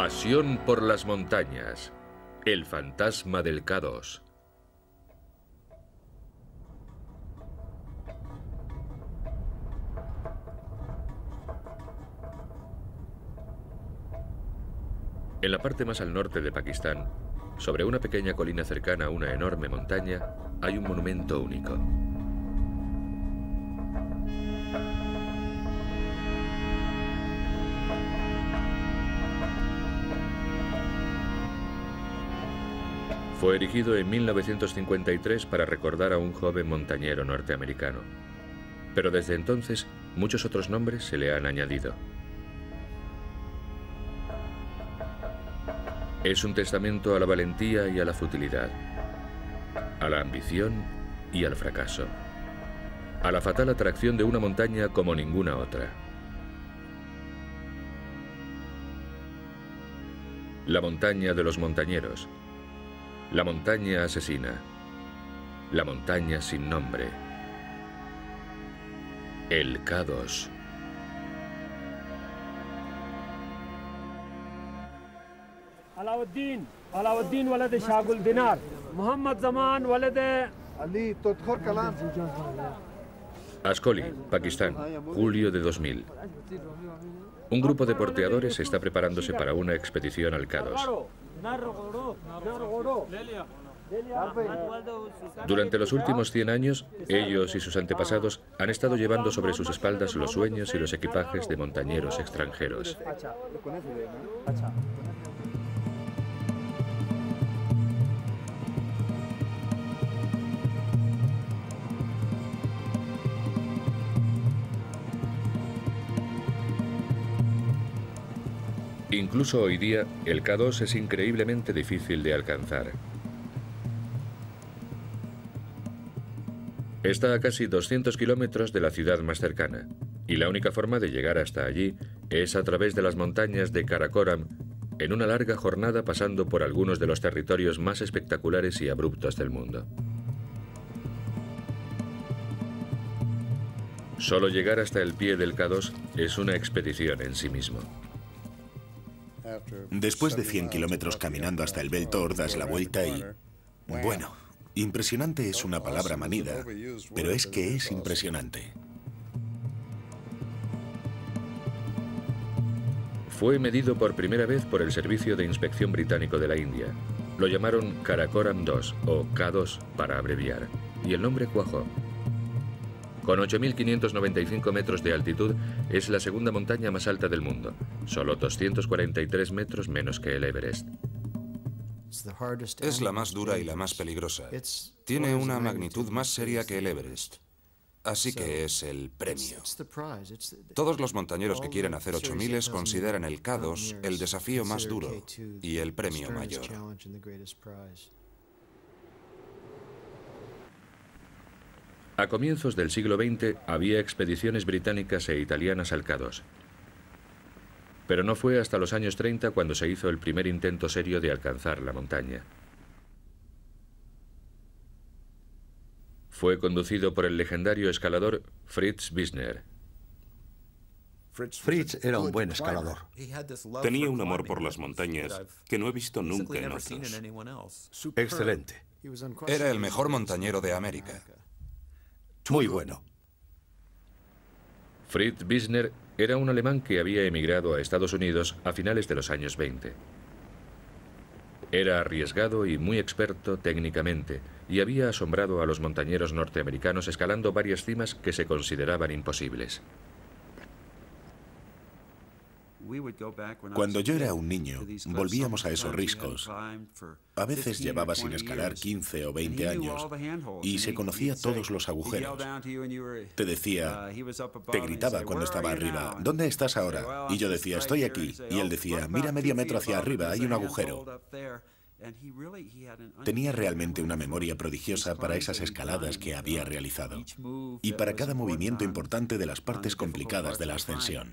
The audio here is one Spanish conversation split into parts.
Pasión por las montañas. El fantasma del K2. En la parte más al norte de Pakistán, sobre una pequeña colina cercana a una enorme montaña, hay un monumento único. Fue erigido en 1953 para recordar a un joven montañero norteamericano. Pero desde entonces, muchos otros nombres se le han añadido. Es un testamento a la valentía y a la futilidad, a la ambición y al fracaso, a la fatal atracción de una montaña como ninguna otra. La montaña de los montañeros, la montaña asesina, la montaña sin nombre, el K2. Alauddin walad Shagul Dinar, Muhammad Zaman walad Ali Totkhor Kalam. Ascoli, Pakistán, julio de 2000. Un grupo de porteadores está preparándose para una expedición al K2. Durante los últimos 100 años, ellos y sus antepasados han estado llevando sobre sus espaldas los sueños y los equipajes de montañeros extranjeros. Incluso hoy día, el K2 es increíblemente difícil de alcanzar. Está a casi 200 kilómetros de la ciudad más cercana, y la única forma de llegar hasta allí es a través de las montañas de Karakoram, en una larga jornada pasando por algunos de los territorios más espectaculares y abruptos del mundo. Solo llegar hasta el pie del K2 es una expedición en sí mismo. Después de 100 kilómetros caminando hasta el Beltor, das la vuelta y... Bueno, impresionante es una palabra manida, pero es que es impresionante. Fue medido por primera vez por el Servicio de Inspección Británico de la India. Lo llamaron Karakoram 2 o K2 para abreviar, y el nombre cuajó. Con 8.595 metros de altitud, es la segunda montaña más alta del mundo, solo 243 metros menos que el Everest. Es la más dura y la más peligrosa. Tiene una magnitud más seria que el Everest. Así que es el premio. Todos los montañeros que quieren hacer 8000 consideran el K2 el desafío más duro y el premio mayor. A comienzos del siglo XX había expediciones británicas e italianas al K2. Pero no fue hasta los años 30 cuando se hizo el primer intento serio de alcanzar la montaña. Fue conducido por el legendario escalador Fritz Wisner. Fritz era un buen escalador. Tenía un amor por las montañas que no he visto nunca en otros. Excelente. Era el mejor montañero de América. Muy bueno. Fritz Wisner era un alemán que había emigrado a Estados Unidos a finales de los años 20. Era arriesgado y muy experto técnicamente, y había asombrado a los montañeros norteamericanos escalando varias cimas que se consideraban imposibles. Cuando yo era un niño, volvíamos a esos riscos. A veces llevaba sin escalar 15 o 20 años y se conocía todos los agujeros. Te decía, te gritaba cuando estaba arriba, ¿dónde estás ahora? Y yo decía, estoy aquí. Y él decía, mira medio metro hacia arriba, hay un agujero. Tenía realmente una memoria prodigiosa para esas escaladas que había realizado y para cada movimiento importante de las partes complicadas de la ascensión.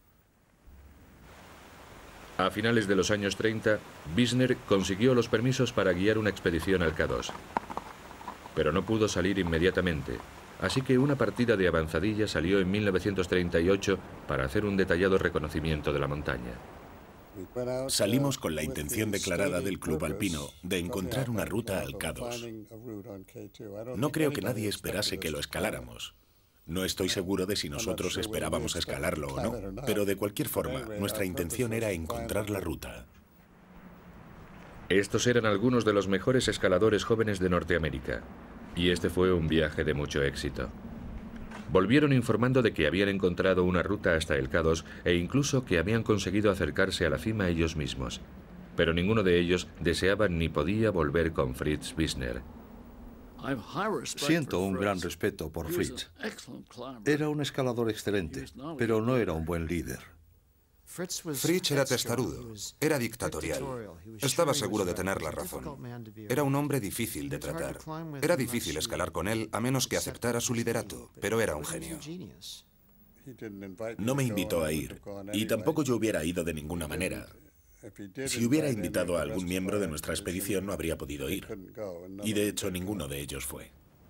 A finales de los años 30, Wisner consiguió los permisos para guiar una expedición al K2. Pero no pudo salir inmediatamente, así que una partida de avanzadilla salió en 1938 para hacer un detallado reconocimiento de la montaña. Salimos con la intención declarada del club alpino de encontrar una ruta al K2. No creo que nadie esperase que lo escaláramos. No estoy seguro de si nosotros esperábamos escalarlo o no, pero de cualquier forma, nuestra intención era encontrar la ruta. Estos eran algunos de los mejores escaladores jóvenes de Norteamérica, y este fue un viaje de mucho éxito. Volvieron informando de que habían encontrado una ruta hasta el K2 e incluso que habían conseguido acercarse a la cima ellos mismos. Pero ninguno de ellos deseaba ni podía volver con Fritz Wisner. Siento un gran respeto por Fritz. Era un escalador excelente, pero no era un buen líder. Fritz era testarudo, era dictatorial. Estaba seguro de tener la razón. Era un hombre difícil de tratar. Era difícil escalar con él a menos que aceptara su liderato, pero era un genio. No me invitó a ir, y tampoco yo hubiera ido de ninguna manera. Si hubiera invitado a algún miembro de nuestra expedición, no habría podido ir. Y de hecho, ninguno de ellos fue.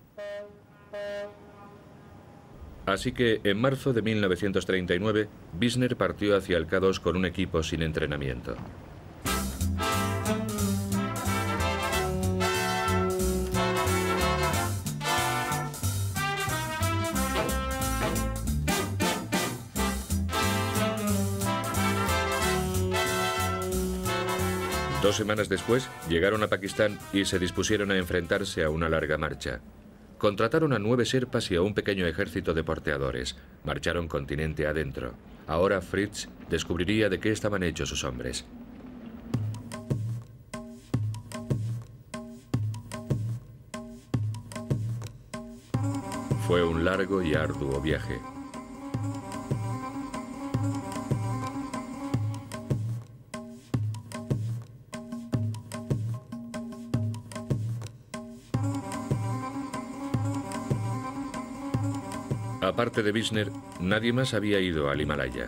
Así que, en marzo de 1939, Wisner partió hacia el K2 con un equipo sin entrenamiento. Dos semanas después, llegaron a Pakistán y se dispusieron a enfrentarse a una larga marcha. Contrataron a 9 sherpas y a un pequeño ejército de porteadores. Marcharon continente adentro. Ahora Fritz descubriría de qué estaban hechos sus hombres. Fue un largo y arduo viaje. Aparte de Wisner, nadie más había ido al Himalaya.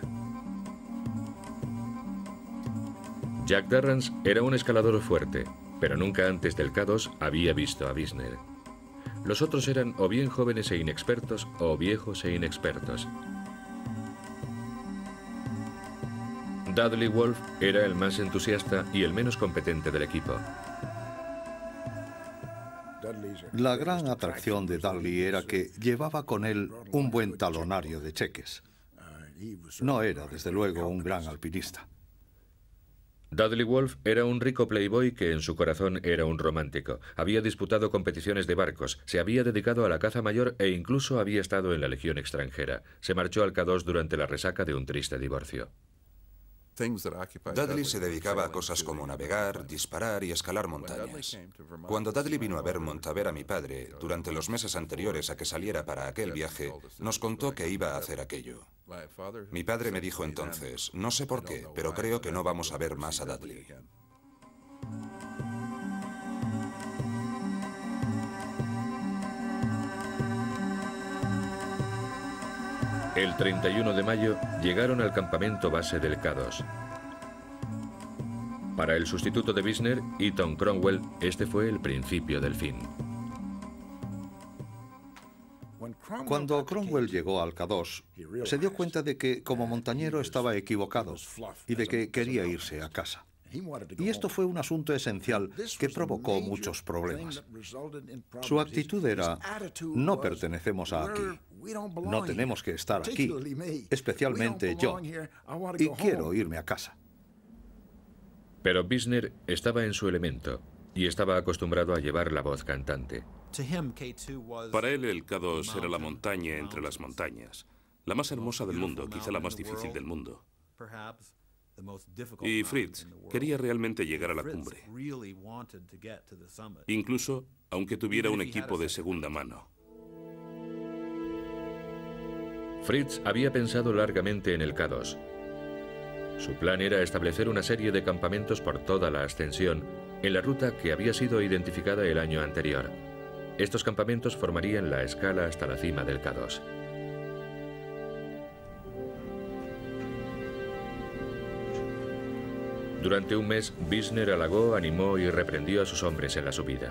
Jack Darrans era un escalador fuerte, pero nunca antes del K2 había visto a Wisner. Los otros eran o bien jóvenes e inexpertos o viejos e inexpertos. Dudley Wolfe era el más entusiasta y el menos competente del equipo. La gran atracción de Dudley era que llevaba con él un buen talonario de cheques. No era, desde luego, un gran alpinista. Dudley Wolfe era un rico playboy que en su corazón era un romántico. Había disputado competiciones de barcos, se había dedicado a la caza mayor e incluso había estado en la Legión extranjera. Se marchó al K2 durante la resaca de un triste divorcio. Dudley se dedicaba a cosas como navegar, disparar y escalar montañas. Cuando Dudley vino a Vermont a ver a mi padre, durante los meses anteriores a que saliera para aquel viaje, nos contó que iba a hacer aquello. Mi padre me dijo entonces, no sé por qué, pero creo que no vamos a ver más a Dudley. El 31 de mayo llegaron al campamento base del K2. Para el sustituto de Wisner, Eaton Cromwell, este fue el principio del fin. Cuando Cromwell llegó al K2, se dio cuenta de que como montañero estaba equivocado y de que quería irse a casa. Y esto fue un asunto esencial que provocó muchos problemas. Su actitud era, no pertenecemos a aquí, no tenemos que estar aquí, especialmente yo, y quiero irme a casa. Pero Wisner estaba en su elemento y estaba acostumbrado a llevar la voz cantante. Para él el K2 era la montaña entre las montañas, la más hermosa del mundo, quizá la más difícil del mundo. Y Fritz quería realmente llegar a la cumbre, incluso aunque tuviera un equipo de segunda mano. Fritz había pensado largamente en el K2. Su plan era establecer una serie de campamentos por toda la ascensión, en la ruta que había sido identificada el año anterior. Estos campamentos formarían la escala hasta la cima del K2. Durante un mes, Wisner halagó, animó y reprendió a sus hombres en la subida.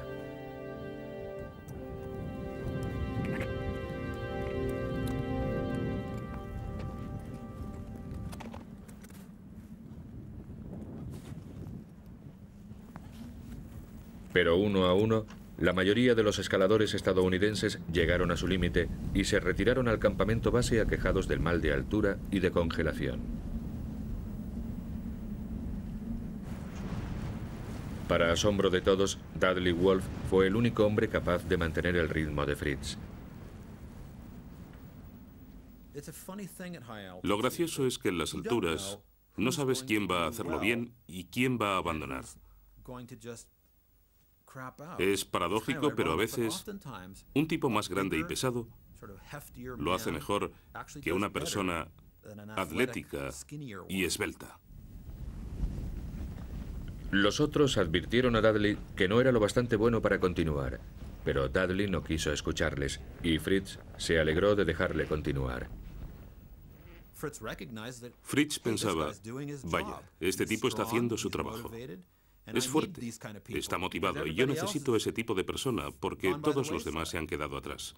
Pero uno a uno, la mayoría de los escaladores estadounidenses llegaron a su límite y se retiraron al campamento base aquejados del mal de altura y de congelación. Para asombro de todos, Dudley Wolfe fue el único hombre capaz de mantener el ritmo de Fritz. Lo gracioso es que en las alturas no sabes quién va a hacerlo bien y quién va a abandonar. Es paradójico, pero a veces un tipo más grande y pesado lo hace mejor que una persona atlética y esbelta. Los otros advirtieron a Dudley que no era lo bastante bueno para continuar, pero Dudley no quiso escucharles y Fritz se alegró de dejarle continuar. Fritz pensaba, vaya, este tipo está haciendo su trabajo. Es fuerte, está motivado y yo necesito ese tipo de persona porque todos los demás se han quedado atrás.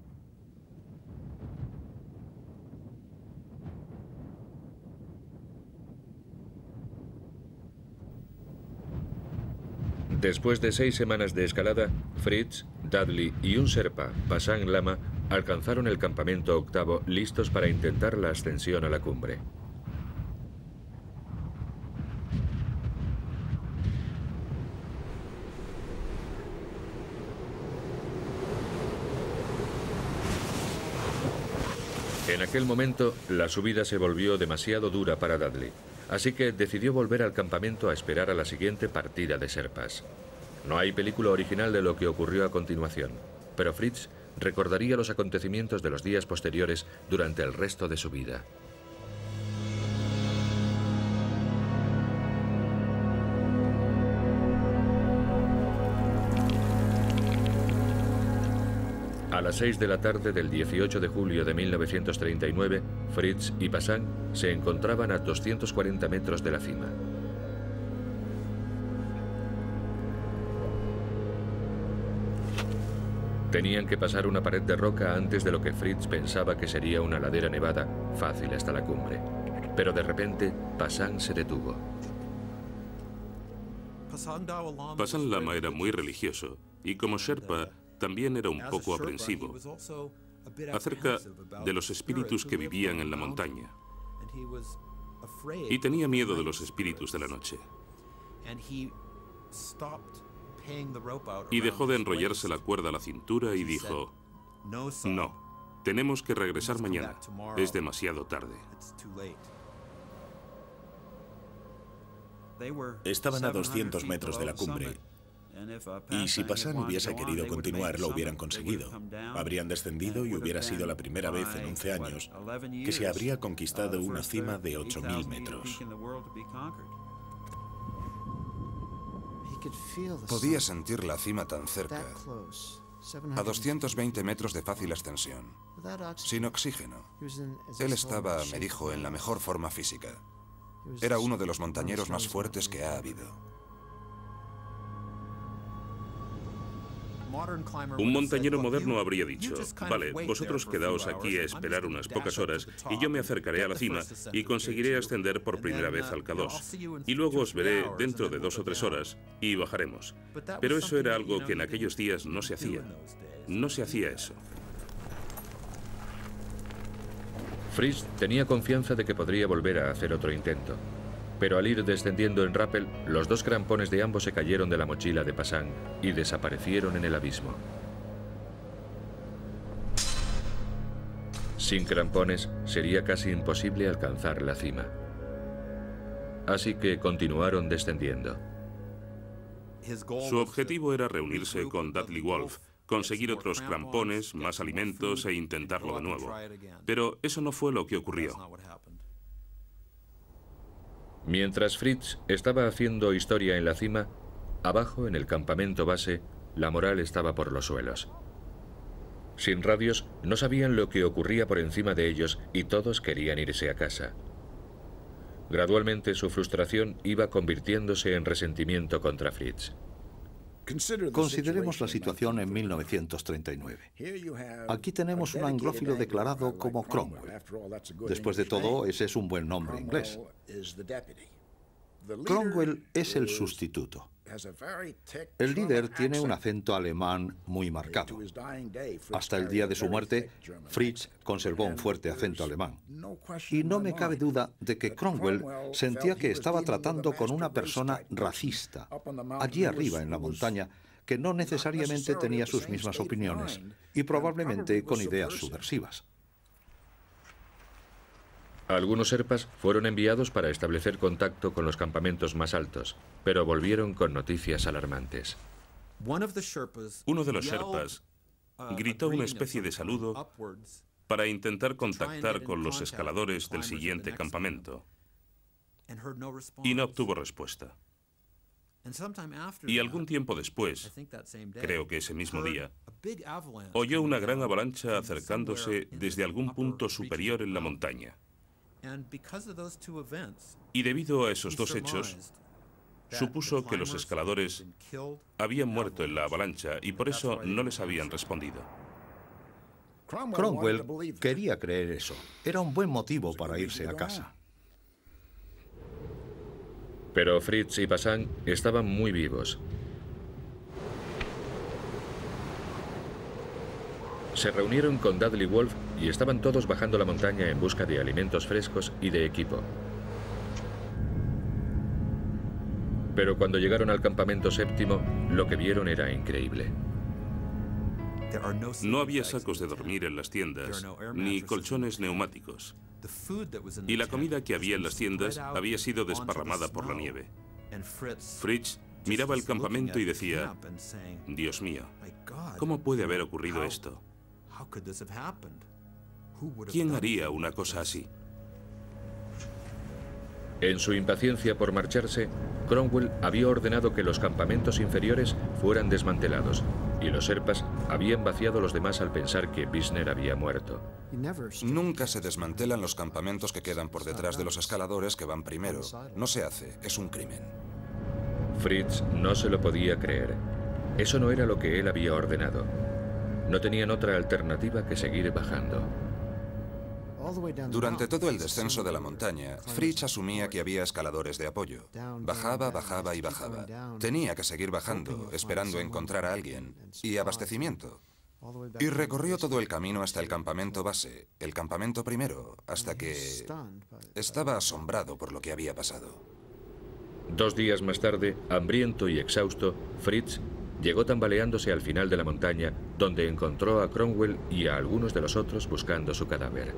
Después de 6 semanas de escalada, Fritz, Dudley y un Sherpa, Pasang Lama, alcanzaron el campamento octavo listos para intentar la ascensión a la cumbre. En aquel momento, la subida se volvió demasiado dura para Dudley, así que decidió volver al campamento a esperar a la siguiente partida de Sherpas. No hay película original de lo que ocurrió a continuación, pero Fritz recordaría los acontecimientos de los días posteriores durante el resto de su vida. A las 6 de la tarde del 18 de julio de 1939, Fritz y Pasang se encontraban a 240 metros de la cima. Tenían que pasar una pared de roca antes de lo que Fritz pensaba que sería una ladera nevada fácil hasta la cumbre. Pero de repente, Pasang se detuvo. Pasang Lama era muy religioso y como Sherpa también era un poco aprensivo acerca de los espíritus que vivían en la montaña y tenía miedo de los espíritus de la noche. Y dejó de enrollarse la cuerda a la cintura y dijo, no, tenemos que regresar mañana, es demasiado tarde. Estaban a 200 metros de la cumbre. Y si Pasang hubiese querido continuar, lo hubieran conseguido. Habrían descendido y hubiera sido la primera vez en 11 años que se habría conquistado una cima de 8.000 metros. Podía sentir la cima tan cerca, a 220 metros de fácil ascensión, sin oxígeno. Él estaba, me dijo, en la mejor forma física. Era uno de los montañeros más fuertes que ha habido. Un montañero moderno habría dicho, vale, vosotros quedaos aquí a esperar unas pocas horas y yo me acercaré a la cima y conseguiré ascender por primera vez al K2. Y luego os veré dentro de 2 o 3 horas y bajaremos. Pero eso era algo que en aquellos días no se hacía. No se hacía eso. Fritz tenía confianza de que podría volver a hacer otro intento. Pero al ir descendiendo en rappel, los 2 crampones de ambos se cayeron de la mochila de Pasang y desaparecieron en el abismo. Sin crampones, sería casi imposible alcanzar la cima. Así que continuaron descendiendo. Su objetivo era reunirse con Dudley Wolfe, conseguir otros crampones, más alimentos e intentarlo de nuevo. Pero eso no fue lo que ocurrió. Mientras Fritz estaba haciendo historia en la cima, abajo, en el campamento base, la moral estaba por los suelos. Sin radios, no sabían lo que ocurría por encima de ellos y todos querían irse a casa. Gradualmente su frustración iba convirtiéndose en resentimiento contra Fritz. Consideremos la situación en 1939. Aquí tenemos un anglófilo declarado como Cromwell. Después de todo, ese es un buen nombre inglés. Cromwell es el sustituto. El líder tiene un acento alemán muy marcado. Hasta el día de su muerte, Fritz conservó un fuerte acento alemán. Y no me cabe duda de que Cromwell sentía que estaba tratando con una persona racista, allí arriba en la montaña, que no necesariamente tenía sus mismas opiniones y probablemente con ideas subversivas. Algunos Sherpas fueron enviados para establecer contacto con los campamentos más altos, pero volvieron con noticias alarmantes. Uno de los Sherpas gritó una especie de saludo para intentar contactar con los escaladores del siguiente campamento y no obtuvo respuesta. Y algún tiempo después, creo que ese mismo día, oyó una gran avalancha acercándose desde algún punto superior en la montaña. Y debido a esos dos hechos, supuso que los escaladores habían muerto en la avalancha y por eso no les habían respondido. Cromwell quería creer eso. Era un buen motivo para irse a casa. Pero Fritz y Passan estaban muy vivos. Se reunieron con Dudley Wolfe y estaban todos bajando la montaña en busca de alimentos frescos y de equipo. Pero cuando llegaron al campamento séptimo, lo que vieron era increíble. No había sacos de dormir en las tiendas, ni colchones neumáticos. Y la comida que había en las tiendas había sido desparramada por la nieve. Fritz miraba el campamento y decía, Dios mío, ¿cómo puede haber ocurrido esto? ¿Quién haría una cosa así? En su impaciencia por marcharse, Cromwell había ordenado que los campamentos inferiores fueran desmantelados y los Sherpas habían vaciado los demás al pensar que Wisner había muerto. Nunca se desmantelan los campamentos que quedan por detrás de los escaladores que van primero. No se hace, es un crimen. Fritz no se lo podía creer. Eso no era lo que él había ordenado. No tenían otra alternativa que seguir bajando. Durante todo el descenso de la montaña, Fritz asumía que había escaladores de apoyo. Bajaba, bajaba y bajaba. Tenía que seguir bajando, esperando encontrar a alguien. Y abastecimiento. Y recorrió todo el camino hasta el campamento base, el campamento primero, hasta que estaba asombrado por lo que había pasado. 2 días más tarde, hambriento y exhausto, Fritz llegó tambaleándose al final de la montaña, donde encontró a Cromwell y a algunos de los otros buscando su cadáver.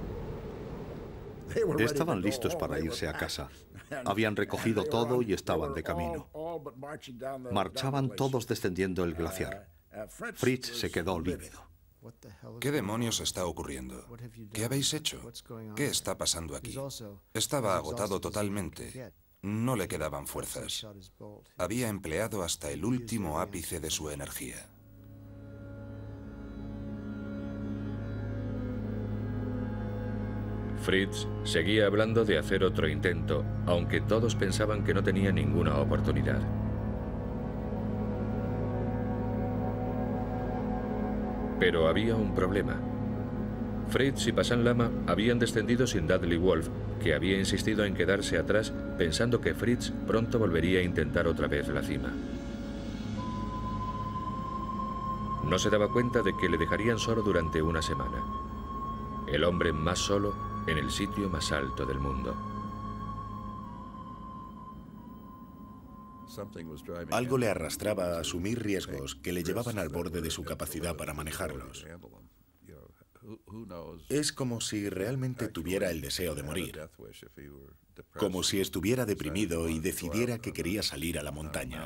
Estaban listos para irse a casa. Habían recogido todo y estaban de camino. Marchaban todos descendiendo el glaciar. Fritz se quedó lívido. ¿Qué demonios está ocurriendo? ¿Qué habéis hecho? ¿Qué está pasando aquí? Estaba agotado totalmente. No le quedaban fuerzas. Había empleado hasta el último ápice de su energía. Fritz seguía hablando de hacer otro intento, aunque todos pensaban que no tenía ninguna oportunidad. Pero había un problema. Fritz y Passan Lama habían descendido sin Dudley Wolfe, que había insistido en quedarse atrás pensando que Fritz pronto volvería a intentar otra vez la cima. No se daba cuenta de que le dejarían solo durante una semana. El hombre más solo en el sitio más alto del mundo. Algo le arrastraba a asumir riesgos que le llevaban al borde de su capacidad para manejarlos. Es como si realmente tuviera el deseo de morir. Como si estuviera deprimido y decidiera que quería salir a la montaña.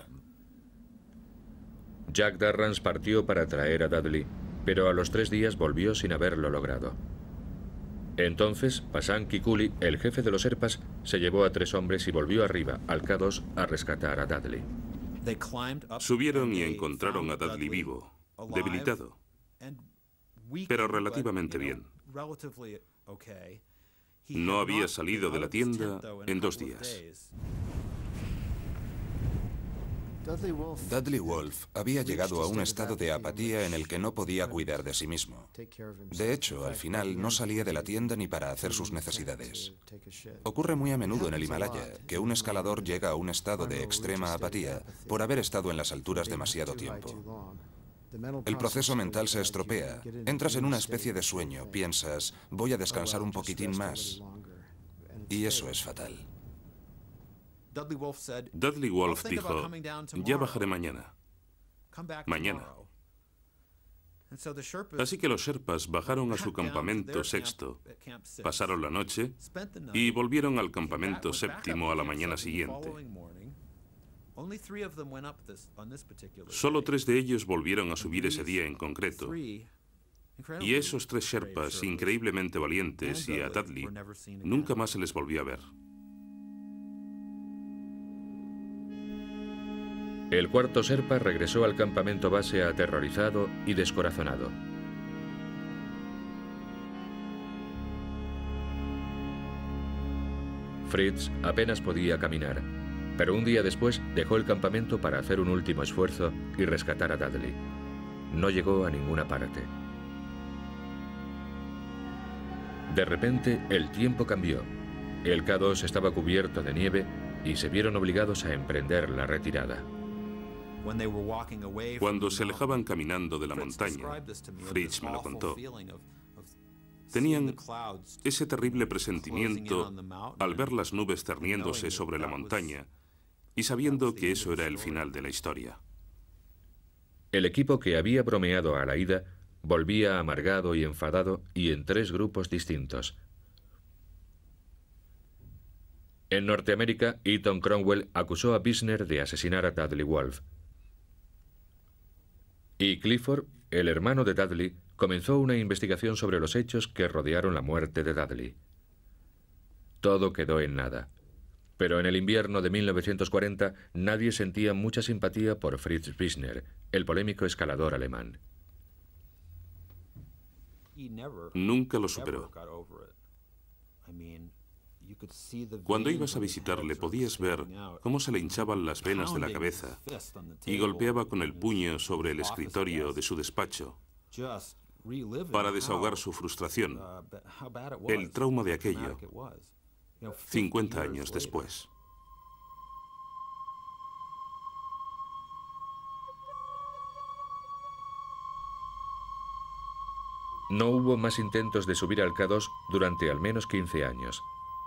Jack Darrans partió para traer a Dudley, pero a los 3 días volvió sin haberlo logrado. Entonces, Passan Kikuli, el jefe de los Sherpas, se llevó a 3 hombres y volvió arriba, al K2, a rescatar a Dudley. Subieron y encontraron a Dudley vivo, debilitado, pero relativamente bien. No había salido de la tienda en 2 días. Dudley Wolfe había llegado a un estado de apatía en el que no podía cuidar de sí mismo. De hecho, al final no salía de la tienda ni para hacer sus necesidades. Ocurre muy a menudo en el Himalaya que un escalador llega a un estado de extrema apatía por haber estado en las alturas demasiado tiempo. El proceso mental se estropea. Entras en una especie de sueño. Piensas, voy a descansar un poquitín más. Y eso es fatal. Dudley Wolfe dijo, ya bajaré mañana. Mañana. Así que los Sherpas bajaron a su campamento sexto, pasaron la noche y volvieron al campamento séptimo a la mañana siguiente. Solo 3 de ellos volvieron a subir ese día en concreto. Y esos 3 Sherpas, increíblemente valientes, y a Dudley, nunca más se les volvió a ver. El cuarto Sherpa regresó al campamento base aterrorizado y descorazonado. Fritz apenas podía caminar, pero un día después dejó el campamento para hacer un último esfuerzo y rescatar a Dudley. No llegó a ninguna parte. De repente, el tiempo cambió. El K2 estaba cubierto de nieve y se vieron obligados a emprender la retirada. Cuando se alejaban caminando de la montaña, Fritz me lo contó, tenían ese terrible presentimiento al ver las nubes cerniéndose sobre la montaña y sabiendo que eso era el final de la historia. El equipo que había bromeado a la ida volvía amargado y enfadado y en 3 grupos distintos. En Norteamérica, Eaton Cromwell acusó a Wisner de asesinar a Dudley Wolfe. Y Clifford, el hermano de Dudley, comenzó una investigación sobre los hechos que rodearon la muerte de Dudley. Todo quedó en nada. Pero en el invierno de 1940 nadie sentía mucha simpatía por Fritz Wisner, el polémico escalador alemán. Nunca lo superó. Cuando ibas a visitarle podías ver cómo se le hinchaban las venas de la cabeza y golpeaba con el puño sobre el escritorio de su despacho para desahogar su frustración, el trauma de aquello, 50 años después. No hubo más intentos de subir al K2 durante al menos 15 años.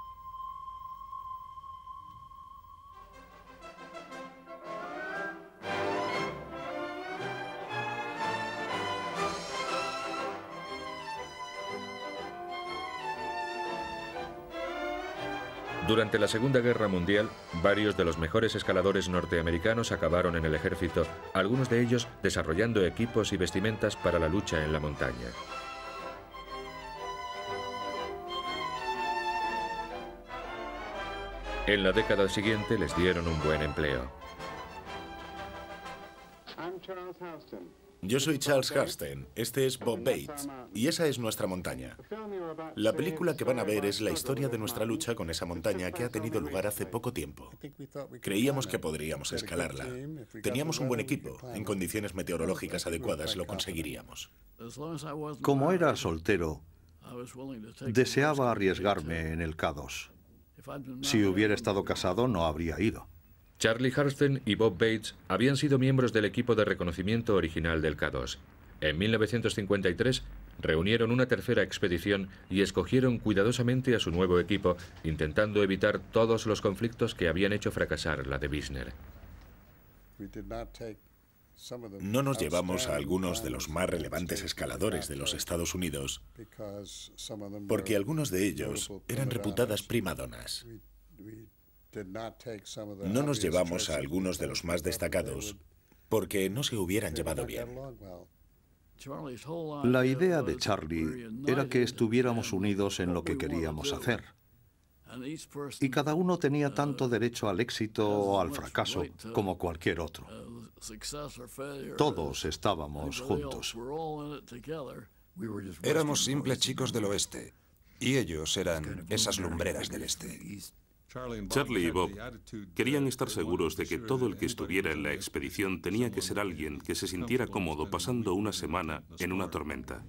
Durante la Segunda Guerra Mundial, varios de los mejores escaladores norteamericanos acabaron en el ejército, algunos de ellos desarrollando equipos y vestimentas para la lucha en la montaña. En la década siguiente les dieron un buen empleo. Yo soy Charles Hursten, este es Bob Bates, y esa es nuestra montaña. La película que van a ver es la historia de nuestra lucha con esa montaña que ha tenido lugar hace poco tiempo. Creíamos que podríamos escalarla. Teníamos un buen equipo, en condiciones meteorológicas adecuadas lo conseguiríamos. Como era soltero, deseaba arriesgarme en el K2. Si hubiera estado casado, no habría ido. Charlie Hursten y Bob Bates habían sido miembros del equipo de reconocimiento original del K2. En 1953 reunieron una tercera expedición y escogieron cuidadosamente a su nuevo equipo, intentando evitar todos los conflictos que habían hecho fracasar la de Wisner. No nos llevamos a algunos de los más relevantes escaladores de los Estados Unidos, porque algunos de ellos eran reputadas primadonas. No nos llevamos a algunos de los más destacados, porque no se hubieran llevado bien. La idea de Charlie era que estuviéramos unidos en lo que queríamos hacer. Y cada uno tenía tanto derecho al éxito o al fracaso como cualquier otro. Todos estábamos juntos. Éramos simples chicos del oeste, y ellos eran esas lumbreras del este. Charlie y Bob querían estar seguros de que todo el que estuviera en la expedición tenía que ser alguien que se sintiera cómodo pasando una semana en una tormenta.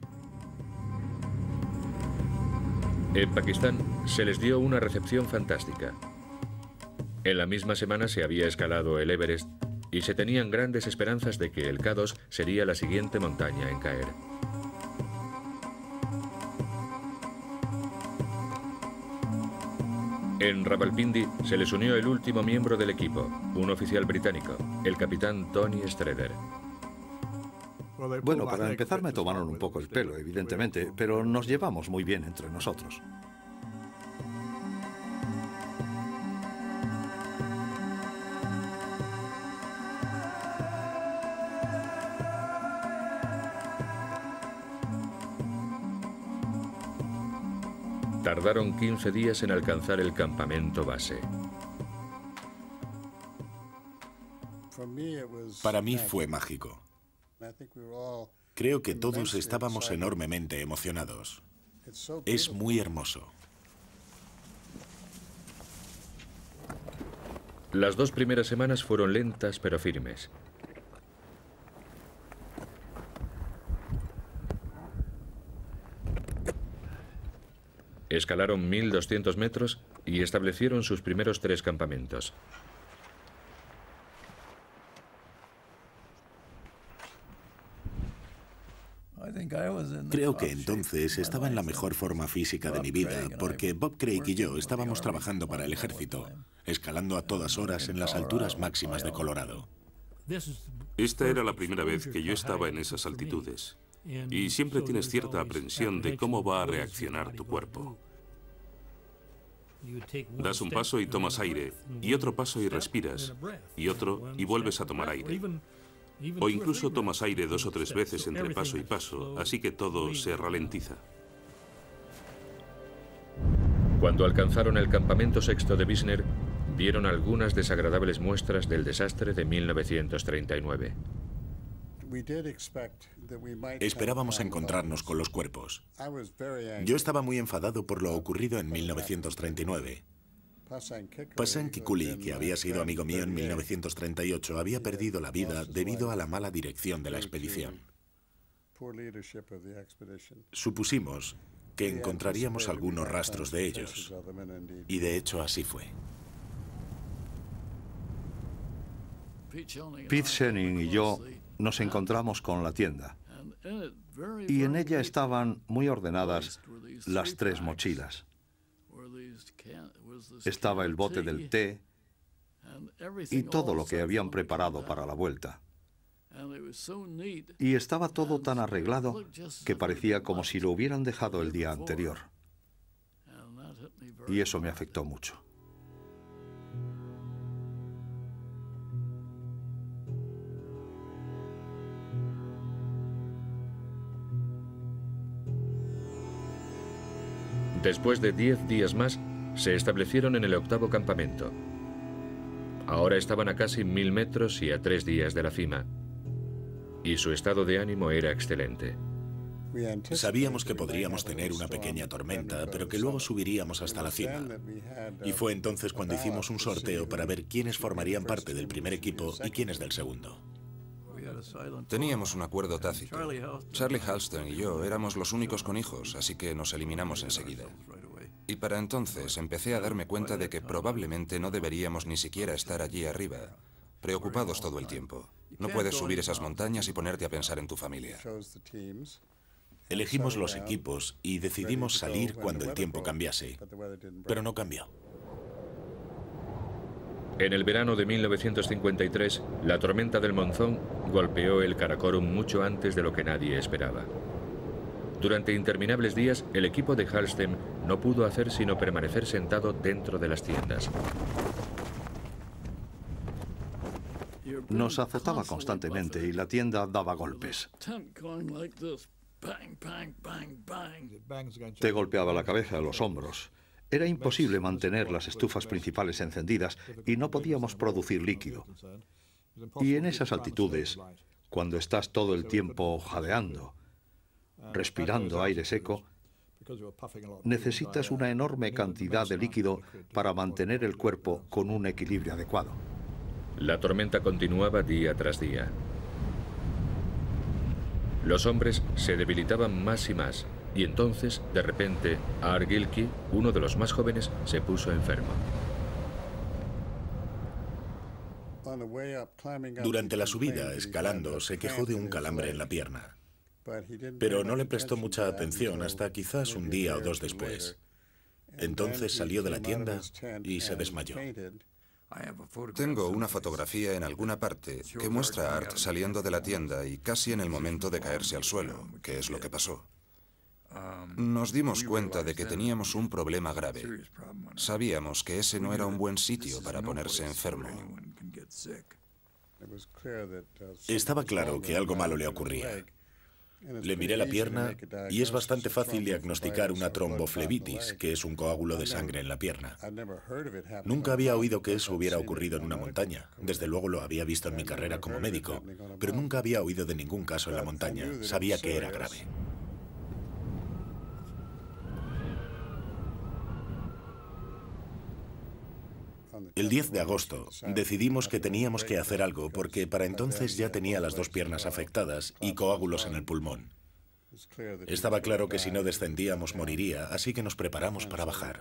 En Pakistán se les dio una recepción fantástica. En la misma semana se había escalado el Everest y se tenían grandes esperanzas de que el K2 sería la siguiente montaña en caer. En Rawalpindi se les unió el último miembro del equipo, un oficial británico, el capitán Tony Strader. Bueno, para empezar me tomaron un poco el pelo, evidentemente, pero nos llevamos muy bien entre nosotros. Tardaron 15 días en alcanzar el campamento base. Para mí fue mágico. Creo que todos estábamos enormemente emocionados. Es muy hermoso. Las 2 primeras semanas fueron lentas pero firmes. Escalaron 1200 metros y establecieron sus primeros 3 campamentos. Creo que entonces estaba en la mejor forma física de mi vida, porque Bob Craig y yo estábamos trabajando para el ejército, escalando a todas horas en las alturas máximas de Colorado. Esta era la primera vez que yo estaba en esas altitudes. Y siempre tienes cierta aprensión de cómo va a reaccionar tu cuerpo. Das un paso y tomas aire, y otro paso y respiras, y otro y vuelves a tomar aire. O incluso tomas aire 2 o 3 veces entre paso y paso, así que todo se ralentiza. Cuando alcanzaron el campamento sexto de Wisner, vieron algunas desagradables muestras del desastre de 1939. Esperábamos encontrarnos con los cuerpos. Yo estaba muy enfadado por lo ocurrido en 1939. Passan Kikuli, que había sido amigo mío en 1938, había perdido la vida debido a la mala dirección de la expedición. Supusimos que encontraríamos algunos rastros de ellos, y de hecho así fue. Pete Schoening y yo nos encontramos con la tienda, y en ella estaban muy ordenadas las 3 mochilas. Estaba el bote del té y todo lo que habían preparado para la vuelta. Y estaba todo tan arreglado que parecía como si lo hubieran dejado el día anterior. Y eso me afectó mucho. Después de 10 días más, se establecieron en el 8º campamento. Ahora estaban a casi 1000 metros y a 3 días de la cima. Y su estado de ánimo era excelente. Sabíamos que podríamos tener una pequeña tormenta, pero que luego subiríamos hasta la cima. Y fue entonces cuando hicimos un sorteo para ver quiénes formarían parte del primer equipo y quiénes del segundo. Teníamos un acuerdo tácito. Charlie Halston y yo éramos los únicos con hijos, así que nos eliminamos enseguida. Y para entonces empecé a darme cuenta de que probablemente no deberíamos ni siquiera estar allí arriba, preocupados todo el tiempo. No puedes subir esas montañas y ponerte a pensar en tu familia. Elegimos los equipos y decidimos salir cuando el tiempo cambiase, pero no cambió. En el verano de 1953, la tormenta del monzón golpeó el Karakorum mucho antes de lo que nadie esperaba. Durante interminables días, el equipo de Halston no pudo hacer sino permanecer sentado dentro de las tiendas. Nos azotaba constantemente y la tienda daba golpes. Te golpeaba la cabeza, los hombros. Era imposible mantener las estufas principales encendidas y no podíamos producir líquido. Y en esas altitudes, cuando estás todo el tiempo jadeando, respirando aire seco, Necesitas una enorme cantidad de líquido para mantener el cuerpo con un equilibrio adecuado. La tormenta continuaba día tras día. Los hombres se debilitaban más y más, y entonces, de repente, Art Gilkey, uno de los más jóvenes, se puso enfermo. Durante la subida, escalando, se quejó de un calambre en la pierna, pero no le prestó mucha atención hasta quizás un día o dos después. Entonces salió de la tienda y se desmayó. Tengo una fotografía en alguna parte que muestra a Art saliendo de la tienda y casi en el momento de caerse al suelo, que es lo que pasó. Nos dimos cuenta de que teníamos un problema grave. Sabíamos que ese no era un buen sitio para ponerse enfermo. Estaba claro que algo malo le ocurría. Le miré la pierna y es bastante fácil diagnosticar una tromboflebitis, que es un coágulo de sangre en la pierna. Nunca había oído que eso hubiera ocurrido en una montaña. Desde luego lo había visto en mi carrera como médico, pero nunca había oído de ningún caso en la montaña. Sabía que era grave. El 10 de agosto decidimos que teníamos que hacer algo porque para entonces ya tenía las dos piernas afectadas y coágulos en el pulmón. Estaba claro que si no descendíamos moriría, así que nos preparamos para bajar.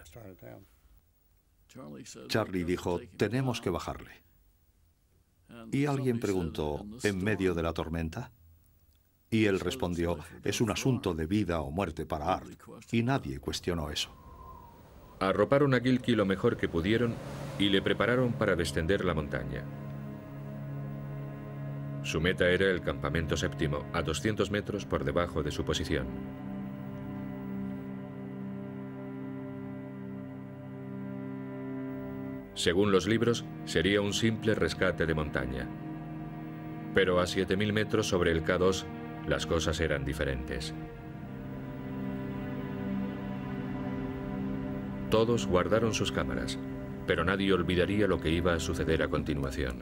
Charlie dijo, tenemos que bajarle. Y alguien preguntó, ¿en medio de la tormenta? Y él respondió, es un asunto de vida o muerte para Art. Y nadie cuestionó eso. Arroparon a Gilkey lo mejor que pudieron y le prepararon para descender la montaña. Su meta era el campamento séptimo, a 200 metros por debajo de su posición. Según los libros, sería un simple rescate de montaña. Pero a 7.000 metros sobre el K2, las cosas eran diferentes. Todos guardaron sus cámaras, pero nadie olvidaría lo que iba a suceder a continuación.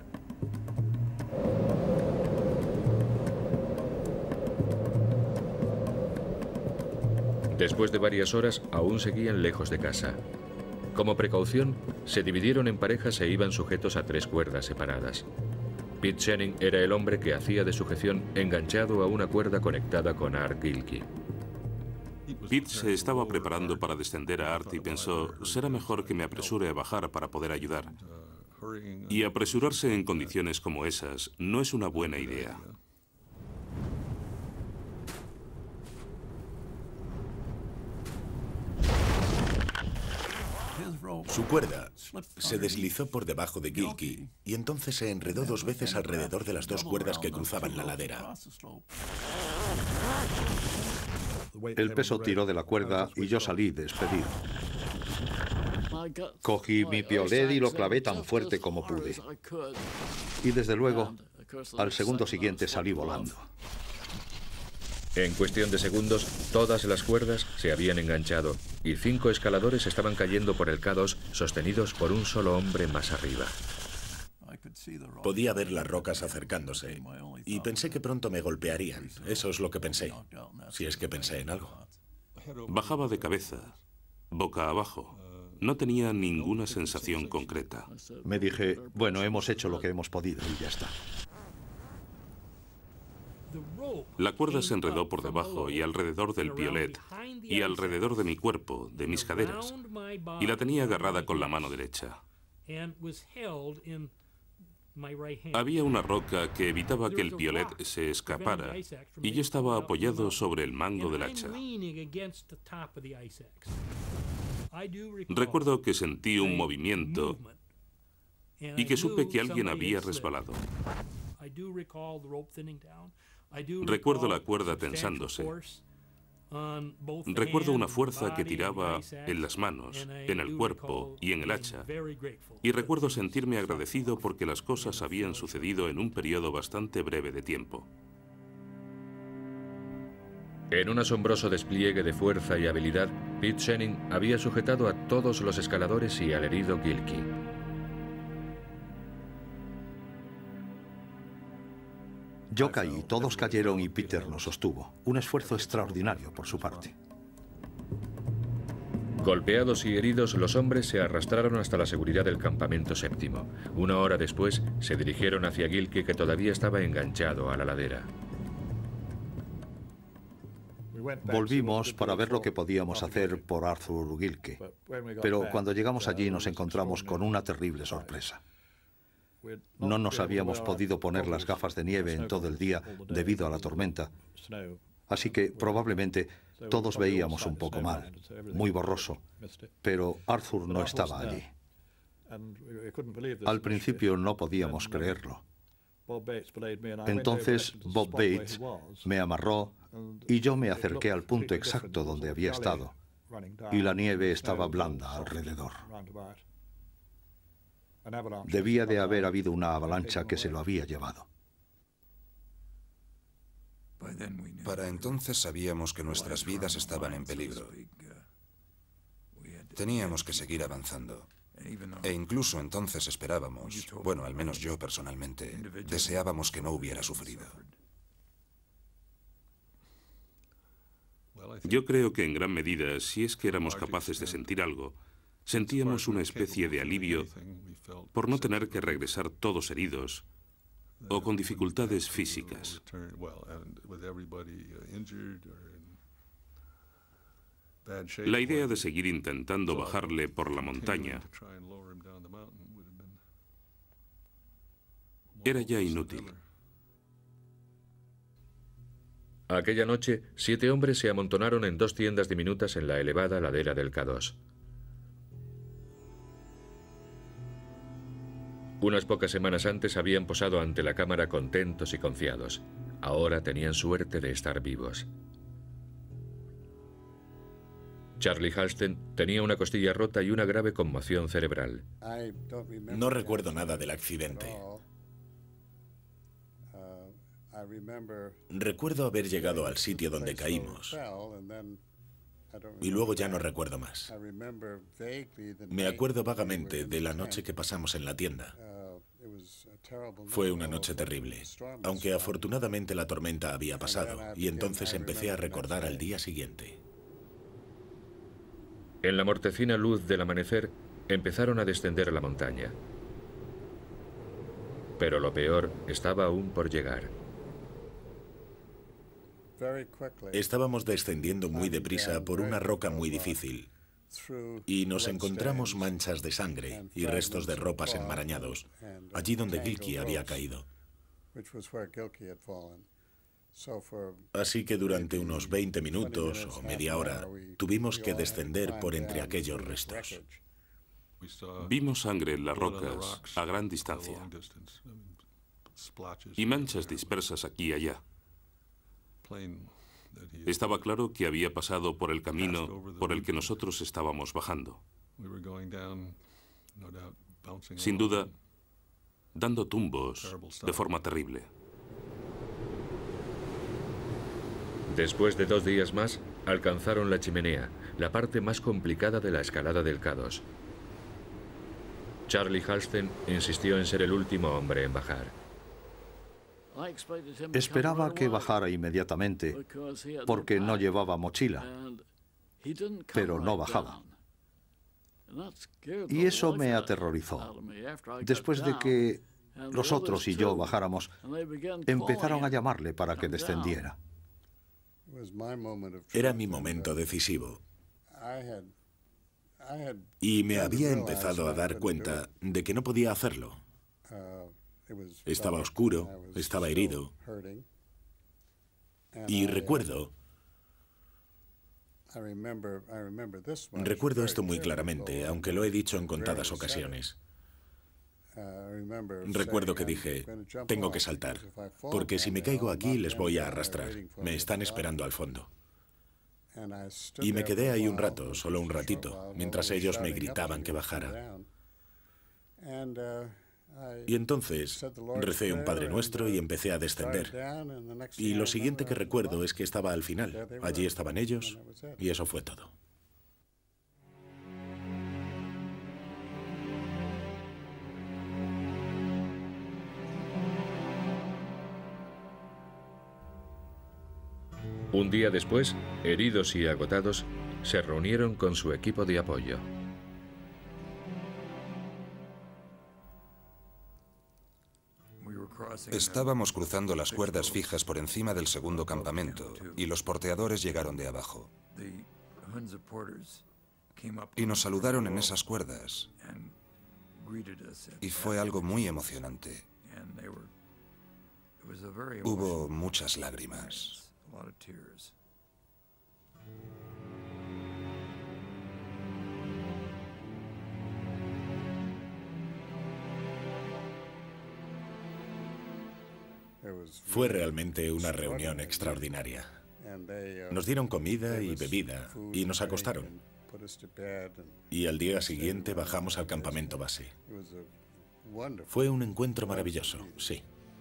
Después de varias horas, aún seguían lejos de casa. Como precaución, se dividieron en parejas e iban sujetos a 3 cuerdas separadas. Pete Channing era el hombre que hacía de sujeción enganchado a una cuerda conectada con Art Gilkey. Pete se estaba preparando para descender a Art y pensó, será mejor que me apresure a bajar para poder ayudar. Y apresurarse en condiciones como esas no es una buena idea. Su cuerda se deslizó por debajo de Gilkey y entonces se enredó 2 veces alrededor de las 2 cuerdas que cruzaban la ladera. El peso tiró de la cuerda y yo salí despedido. Cogí mi piolet y lo clavé tan fuerte como pude. Y desde luego, al segundo siguiente salí volando. En cuestión de segundos, todas las cuerdas se habían enganchado y 5 escaladores estaban cayendo por el K2 sostenidos por un solo hombre más arriba. Podía ver las rocas acercándose y pensé que pronto me golpearían. Eso es lo que pensé, si es que pensé en algo. Bajaba de cabeza, boca abajo. No tenía ninguna sensación concreta. Me dije, bueno, hemos hecho lo que hemos podido y ya está. La cuerda se enredó por debajo y alrededor del piolet, y alrededor de mi cuerpo, de mis caderas, y la tenía agarrada con la mano derecha. Había una roca que evitaba que el piolet se escapara, y yo estaba apoyado sobre el mango del hacha. Recuerdo que sentí un movimiento y que supe que alguien había resbalado. Recuerdo la cuerda tensándose. Recuerdo una fuerza que tiraba en las manos, en el cuerpo y en el hacha. Y recuerdo sentirme agradecido porque las cosas habían sucedido en un periodo bastante breve de tiempo. En un asombroso despliegue de fuerza y habilidad, Pete Channing había sujetado a todos los escaladores y al herido Gilkey. Yo caí, todos cayeron y Peter nos sostuvo. Un esfuerzo extraordinario por su parte. Golpeados y heridos, los hombres se arrastraron hasta la seguridad del campamento séptimo. Una hora después, se dirigieron hacia Gilkey, que todavía estaba enganchado a la ladera. Volvimos para ver lo que podíamos hacer por Arthur Gilkey, pero cuando llegamos allí nos encontramos con una terrible sorpresa. No nos habíamos podido poner las gafas de nieve en todo el día debido a la tormenta, así que probablemente todos veíamos un poco mal, muy borroso, pero Arthur no estaba allí. Al principio no podíamos creerlo. Entonces Bob Bates me amarró y yo me acerqué al punto exacto donde había estado, y la nieve estaba blanda alrededor. Debía de haber habido una avalancha que se lo había llevado. Para entonces sabíamos que nuestras vidas estaban en peligro. Teníamos que seguir avanzando. E incluso entonces esperábamos, bueno, al menos yo personalmente, deseábamos que no hubiera sufrido. Yo creo que en gran medida, si es que éramos capaces de sentir algo, sentíamos una especie de alivio por no tener que regresar todos heridos o con dificultades físicas. La idea de seguir intentando bajarle por la montaña era ya inútil. Aquella noche, 7 hombres se amontonaron en 2 tiendas diminutas en la elevada ladera del K2. Unas pocas semanas antes habían posado ante la cámara contentos y confiados. Ahora tenían suerte de estar vivos. Charlie Halsten tenía una costilla rota y una grave conmoción cerebral. No recuerdo nada del accidente. Recuerdo haber llegado al sitio donde caímos y luego ya no recuerdo más. Me acuerdo vagamente de la noche que pasamos en la tienda. Fue una noche terrible, aunque afortunadamente la tormenta había pasado y entonces empecé a recordar al día siguiente. En la mortecina luz del amanecer, empezaron a descender la montaña. Pero lo peor estaba aún por llegar. Estábamos descendiendo muy deprisa por una roca muy difícil y nos encontramos manchas de sangre y restos de ropas enmarañados, allí donde Gilkey había caído. Así que durante unos 20 minutos o media hora tuvimos que descender por entre aquellos restos. Vimos sangre en las rocas a gran distancia y manchas dispersas aquí y allá. Estaba claro que había pasado por el camino por el que nosotros estábamos bajando. Sin duda, dando tumbos de forma terrible. Después de 2 días más, alcanzaron la chimenea, la parte más complicada de la escalada del K2. Charlie Halsten insistió en ser el último hombre en bajar. Esperaba que bajara inmediatamente, porque no llevaba mochila, pero no bajaba. Y eso me aterrorizó. Después de que los otros y yo bajáramos, empezaron a llamarle para que descendiera. Era mi momento decisivo. Y me había empezado a dar cuenta de que no podía hacerlo. Estaba oscuro, estaba herido. Y recuerdo esto muy claramente, aunque lo he dicho en contadas ocasiones. Recuerdo que dije, tengo que saltar, porque si me caigo aquí les voy a arrastrar. Me están esperando al fondo. Y me quedé ahí un rato, solo un ratito, mientras ellos me gritaban que bajara. Y entonces recé un Padre Nuestro y empecé a descender. Y lo siguiente que recuerdo es que estaba al final. Allí estaban ellos y eso fue todo. Un día después, heridos y agotados, se reunieron con su equipo de apoyo. Estábamos cruzando las cuerdas fijas por encima del segundo campamento y los porteadores llegaron de abajo. Y nos saludaron en esas cuerdas. Y fue algo muy emocionante. Hubo muchas lágrimas. Fue realmente una reunión extraordinaria. Nos dieron comida y bebida y nos acostaron. Y al día siguiente bajamos al campamento base. Fue un encuentro maravilloso, sí.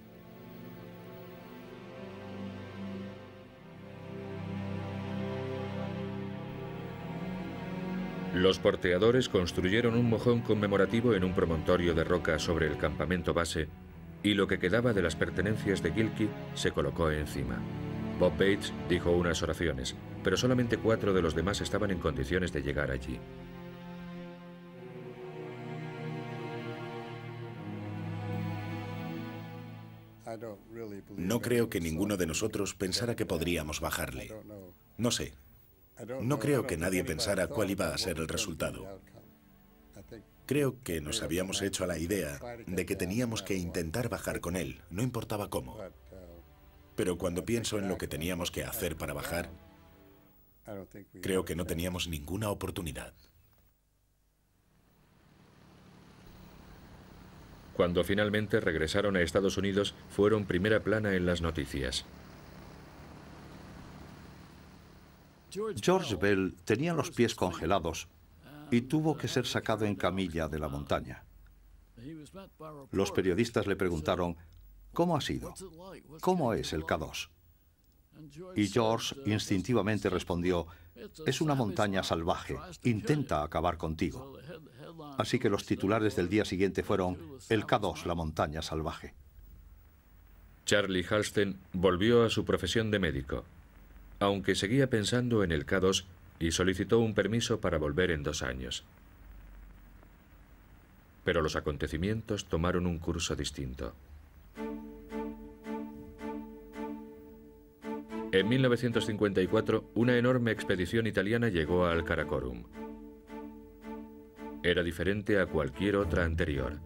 Los porteadores construyeron un mojón conmemorativo en un promontorio de roca sobre el campamento base y lo que quedaba de las pertenencias de Gilkey se colocó encima. Bob Bates dijo unas oraciones, pero solamente 4 de los demás estaban en condiciones de llegar allí. No creo que ninguno de nosotros pensara que podríamos bajarle. No sé. No creo que nadie pensara cuál iba a ser el resultado. Creo que nos habíamos hecho a la idea de que teníamos que intentar bajar con él, no importaba cómo. Pero cuando pienso en lo que teníamos que hacer para bajar, creo que no teníamos ninguna oportunidad. Cuando finalmente regresaron a Estados Unidos, fueron primera plana en las noticias. George Bell tenía los pies congelados y tuvo que ser sacado en camilla de la montaña. Los periodistas le preguntaron, ¿cómo ha sido? ¿Cómo es el K2? Y George instintivamente respondió, es una montaña salvaje, intenta acabar contigo. Así que los titulares del día siguiente fueron, el K2, la montaña salvaje. Charlie Halstein volvió a su profesión de médico, aunque seguía pensando en el K2 y solicitó un permiso para volver en 2 años. Pero los acontecimientos tomaron un curso distinto. En 1954, una enorme expedición italiana llegó al Karakorum. Era diferente a cualquier otra anterior.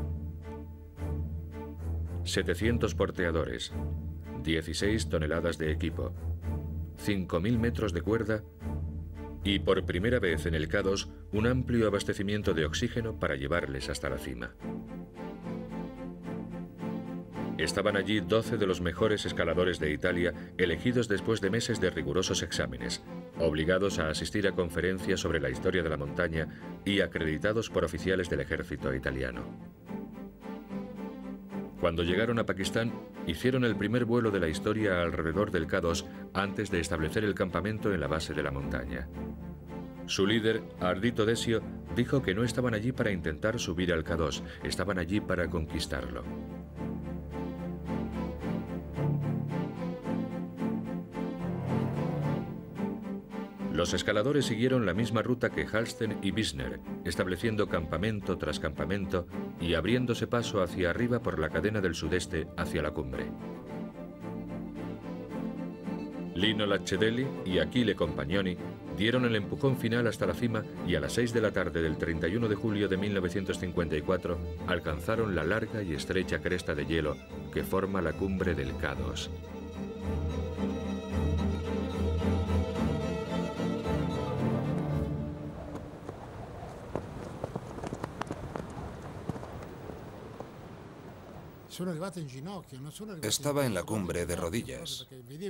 700 porteadores, 16 toneladas de equipo, 5.000 metros de cuerda y, por primera vez en el K2, un amplio abastecimiento de oxígeno para llevarles hasta la cima. Estaban allí 12 de los mejores escaladores de Italia, elegidos después de meses de rigurosos exámenes, obligados a asistir a conferencias sobre la historia de la montaña y acreditados por oficiales del ejército italiano. Cuando llegaron a Pakistán, hicieron el primer vuelo de la historia alrededor del K2 antes de establecer el campamento en la base de la montaña. Su líder, Ardito Desio, dijo que no estaban allí para intentar subir al K2, estaban allí para conquistarlo. Los escaladores siguieron la misma ruta que Halstein y Wisner, estableciendo campamento tras campamento y abriéndose paso hacia arriba por la cadena del sudeste hacia la cumbre. Lino Lacedelli y Achille Compagnoni dieron el empujón final hasta la cima y a las 6 de la tarde del 31 de julio de 1954 alcanzaron la larga y estrecha cresta de hielo que forma la cumbre del K2. Estaba en la cumbre de rodillas,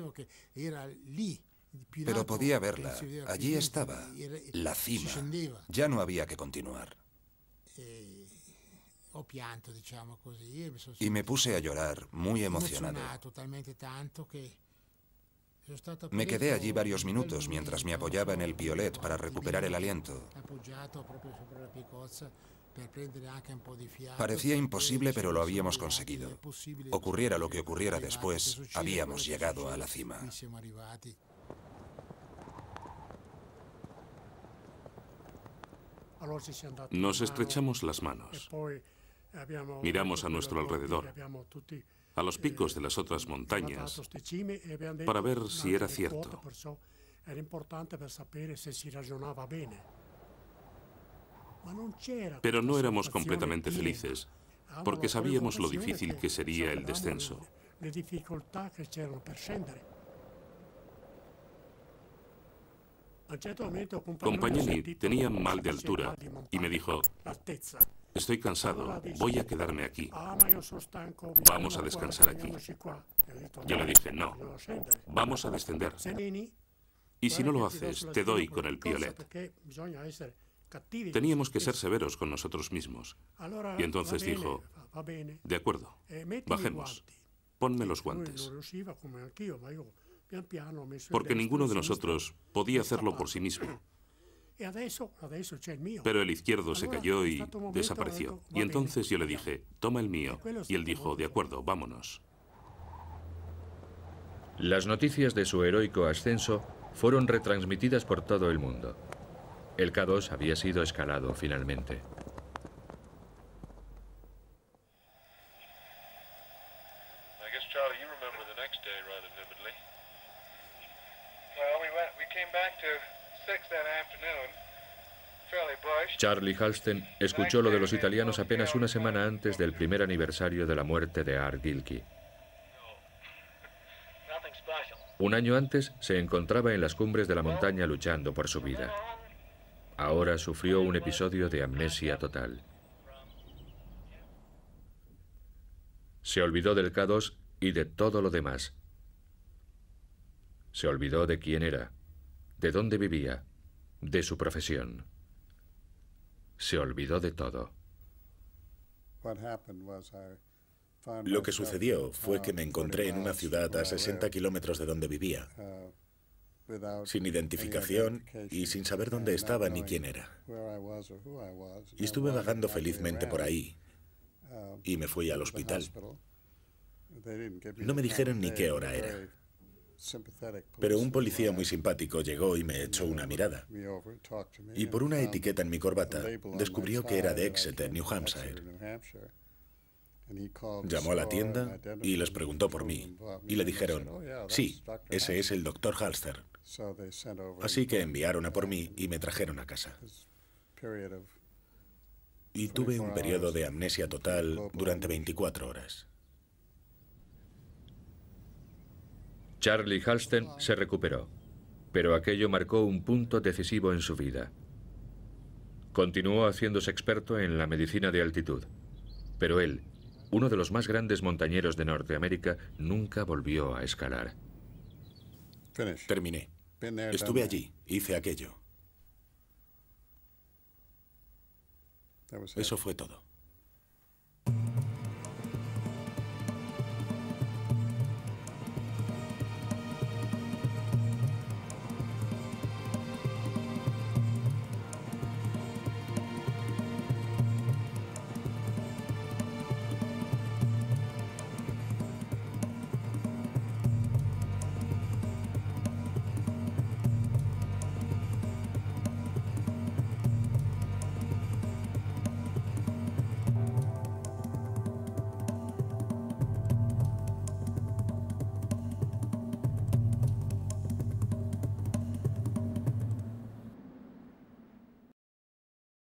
pero podía verla. Allí estaba, la cima. Ya no había que continuar. Y me puse a llorar, muy emocionado. Me quedé allí varios minutos mientras me apoyaba en el piolet para recuperar el aliento. Parecía imposible, pero lo habíamos conseguido. Ocurriera lo que ocurriera después, habíamos llegado a la cima. Nos estrechamos las manos. Miramos a nuestro alrededor, a los picos de las otras montañas, para ver si era cierto. Pero no éramos completamente felices, porque sabíamos lo difícil que sería el descenso. Compagnini tenía mal de altura y me dijo: estoy cansado, voy a quedarme aquí. Vamos a descansar aquí. Yo le dije: no, vamos a descender. Y si no lo haces, te doy con el piolet. Teníamos que ser severos con nosotros mismos. Y entonces dijo: de acuerdo, bajemos, ponme los guantes. Porque ninguno de nosotros podía hacerlo por sí mismo. Pero el izquierdo se cayó y desapareció. Y entonces yo le dije: toma el mío. Y él dijo: de acuerdo, vámonos. Las noticias de su heroico ascenso fueron retransmitidas por todo el mundo. El K2 había sido escalado finalmente. Charlie Halsten escuchó lo de los italianos apenas una semana antes del primer aniversario de la muerte de Art Gilkey. Un año antes se encontraba en las cumbres de la montaña luchando por su vida. Ahora sufrió un episodio de amnesia total. Se olvidó del K2 y de todo lo demás. Se olvidó de quién era, de dónde vivía, de su profesión. Se olvidó de todo. Lo que sucedió fue que me encontré en una ciudad a 60 kilómetros de donde vivía, sin identificación y sin saber dónde estaba ni quién era. Y estuve vagando felizmente por ahí y me fui al hospital. No me dijeron ni qué hora era. Pero un policía muy simpático llegó y me echó una mirada. Y por una etiqueta en mi corbata descubrió que era de Exeter, New Hampshire. Llamó a la tienda y les preguntó por mí. Y le dijeron: sí, ese es el Dr. Halster. Así que enviaron a por mí y me trajeron a casa. Y tuve un periodo de amnesia total durante 24 horas. Charlie Halsten se recuperó, pero aquello marcó un punto decisivo en su vida. Continuó haciéndose experto en la medicina de altitud, pero él, uno de los más grandes montañeros de Norteamérica, nunca volvió a escalar. Terminé. Estuve allí, hice aquello. Eso fue todo.